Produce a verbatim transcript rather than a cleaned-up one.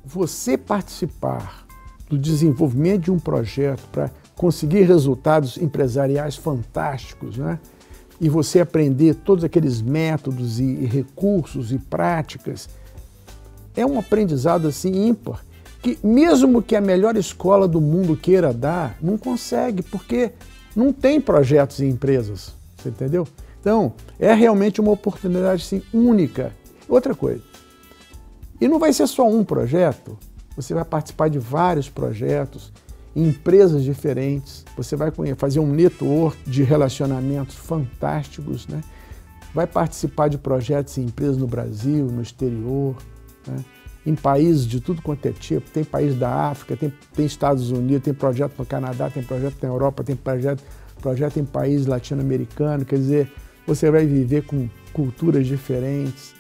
você participar do desenvolvimento de um projeto para conseguir resultados empresariais fantásticos, né? E você aprender todos aqueles métodos e, e recursos e práticas, é um aprendizado assim ímpar, que mesmo que a melhor escola do mundo queira dar, não consegue, porque não tem projetos em empresas, você entendeu? Então, é realmente uma oportunidade assim, única. Outra coisa, e não vai ser só um projeto, você vai participar de vários projetos, em empresas diferentes, você vai fazer um network de relacionamentos fantásticos, né? Vai participar de projetos em empresas no Brasil, no exterior, né? Em países de tudo quanto é tipo, tem país da África, tem, tem Estados Unidos, tem projeto no Canadá, tem projeto na Europa, tem projeto, projeto em países latino-americanos, quer dizer, você vai viver com culturas diferentes,